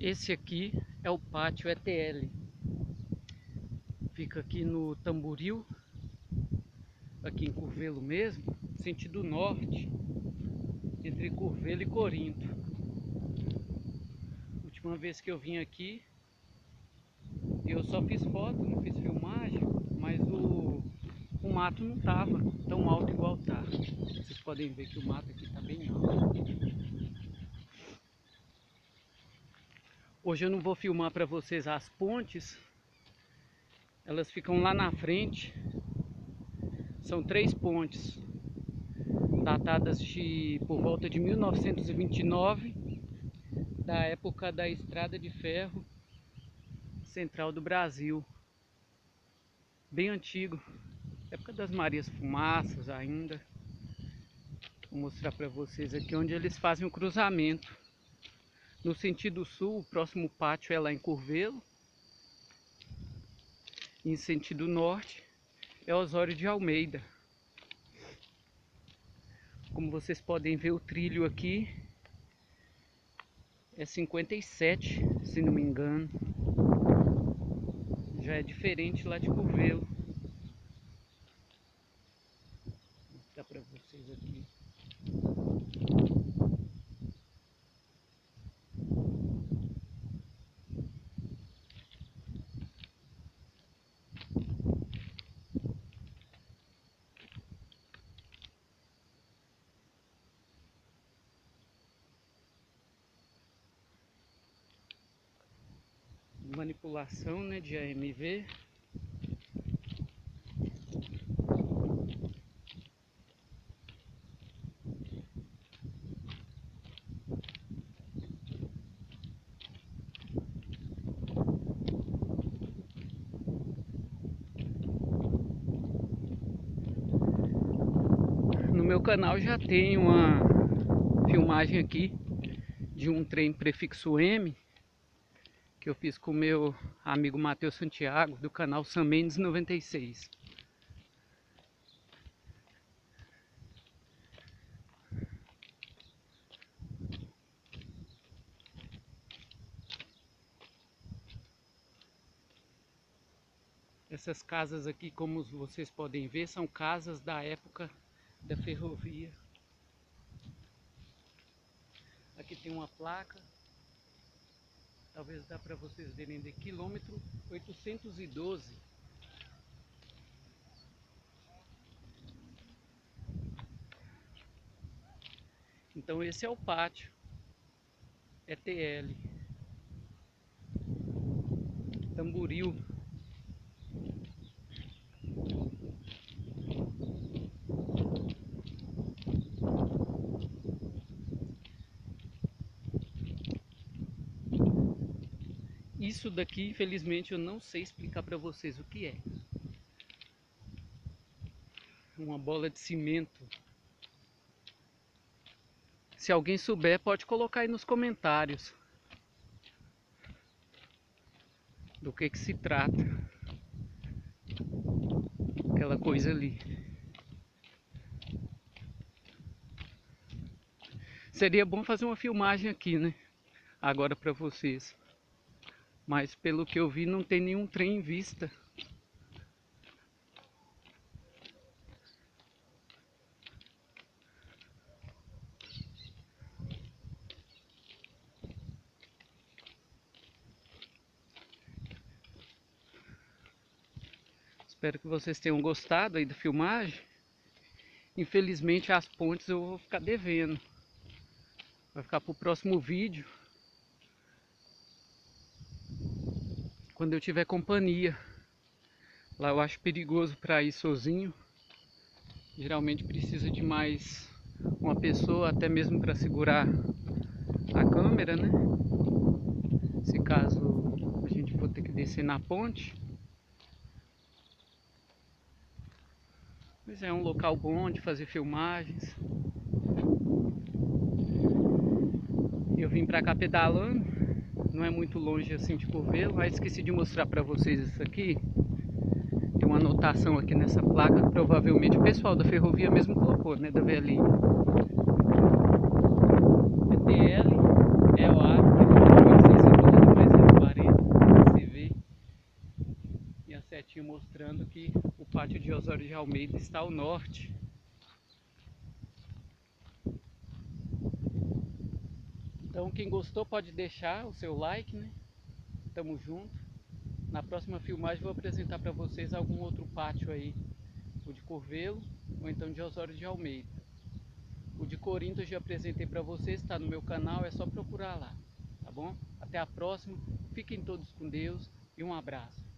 Esse aqui é o pátio ETL. Fica aqui no Tamboril, aqui em Curvelo mesmo, sentido norte, entre Curvelo e Corinto. Última vez que eu vim aqui, eu só fiz foto, não fiz filmagem, mas o mato não estava tão alto igual tá. Vocês podem ver que o mato aqui está bem alto. Hoje eu não vou filmar para vocês as pontes, elas ficam lá na frente. São 3 pontes, datadas por volta de 1929, da época da Estrada de Ferro Central do Brasil. Bem antigo, época das Marias Fumaças ainda. Vou mostrar para vocês aqui onde eles fazem o cruzamento. No sentido sul, o próximo pátio é lá em Curvelo. Em sentido norte é Osório de Almeida. Como vocês podem ver, o trilho aqui é 57, se não me engano. Já é diferente lá de Curvelo. Vou mostrar para vocês aqui. Manipulação, né, de AMV. No meu canal já tem uma filmagem aqui de um trem prefixo M que eu fiz com o meu amigo Matheus Santiago, do canal Sam Mendes 96. Essas casas aqui, como vocês podem ver, são casas da época da ferrovia. Aqui tem uma placa, talvez dá para vocês verem, de quilômetro 812. Então esse é o pátio ETL Tamboril. Isso daqui, infelizmente, eu não sei explicar para vocês o que é. Uma bola de cimento. Se alguém souber, pode colocar aí nos comentários do que se trata aquela coisa ali. Seria bom fazer uma filmagem aqui, né? Agora para vocês. Mas pelo que eu vi, não tem nenhum trem em vista. Espero que vocês tenham gostado aí da filmagem. Infelizmente as pontes eu vou ficar devendo. Vai ficar para o próximo vídeo, quando eu tiver companhia. Lá eu acho perigoso para ir sozinho. Geralmente precisa de mais uma pessoa, até mesmo para segurar a câmera, né? Se caso a gente for ter que descer na ponte. Mas é um local bom de fazer filmagens. Eu vim pra cá pedalando, não é muito longe assim de Curvelo, mas esqueci de mostrar pra vocês isso aqui. Tem uma anotação aqui nessa placa que provavelmente o pessoal da ferrovia mesmo colocou, né, da velhinha. ETL, EOA, 812. lembrando que o pátio de Osório de Almeida está ao norte. Então quem gostou pode deixar o seu like, né? Tamo junto. Na próxima filmagem vou apresentar para vocês algum outro pátio aí, o de Curvelo ou então de Osório de Almeida. O de Corinto eu já apresentei para vocês, está no meu canal, é só procurar lá, tá bom? Até a próxima, fiquem todos com Deus e um abraço.